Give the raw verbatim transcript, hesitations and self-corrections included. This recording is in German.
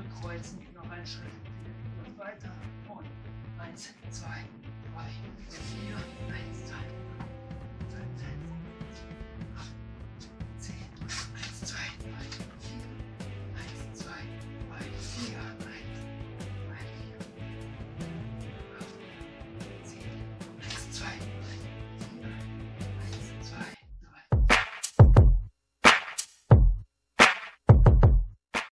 kreuzen, noch einen Schritt, vier, weiter und eins, zwei, drei, vier, eins,